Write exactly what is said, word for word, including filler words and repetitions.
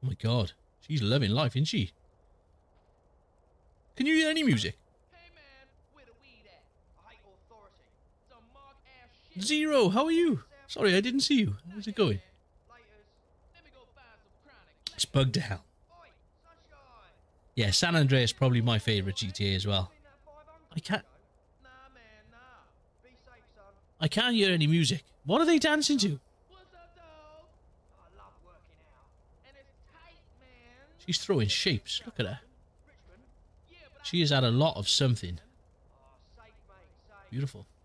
Oh my god. She's loving life, isn't she? Can you hear any music? Hey man, where the weed at? I hate authority. Some mark ass shit. Zero, how are you? Sorry, I didn't see you. How's it going? Laters. Let me go find some chronic. It's bugged to hell. Oi, sunshine. Yeah, San Andreas probably my favourite G T A as well. Seen that five hundred I can't... Nah man, nah. Be safe, son. I can't hear any music. What are they dancing to? What's up, dog? I love working out. And it's tight, man. She's throwing shapes. Look at her. Richmond? Yeah, but She has had a lot of something. Oh, safe, mate, safe. Beautiful.